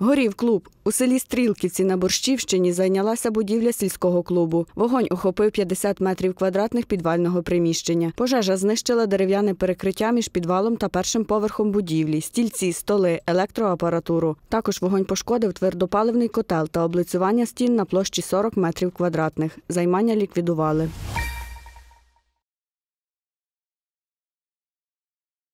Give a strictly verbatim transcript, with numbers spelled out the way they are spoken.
Горів клуб. У селі Стрілківці на Борщівщині зайнялася будівля сільського клубу. Вогонь охопив п'ятдесят метрів квадратних підвального приміщення. Пожежа знищила дерев'яне перекриття між підвалом та першим поверхом будівлі, стільці, столи, електроапаратуру. Також вогонь пошкодив твердопаливний котел та облицювання стін на площі сорок метрів квадратних. Займання ліквідували.